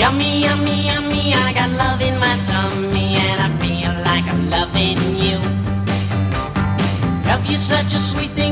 Yummy, yummy, yummy, I got love in my tummy, and I feel like I'm loving you. Love you such a sweet thing.